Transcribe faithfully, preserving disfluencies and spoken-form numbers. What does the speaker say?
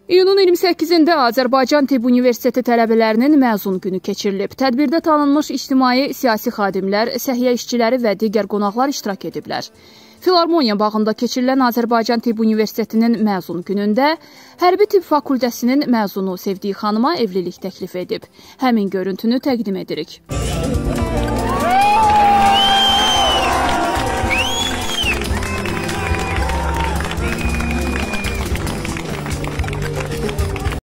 İyunun iyirmi səkkizində Azərbaycan Tibb Universiteti tələbələrinin məzun günü keçirilib. Tədbirdə tanınmış ictimai siyasi xadimlər, səhiyyə işçiləri və digər qonaqlar iştirak ediblər. Filarmoniya bağında keçirilən Azərbaycan Tibb Universitetinin məzun günündə Hərbi Tibb Fakültəsinin məzunu sevdiyi xanıma evlilik təklif edib. Həmin görüntünü təqdim edirik.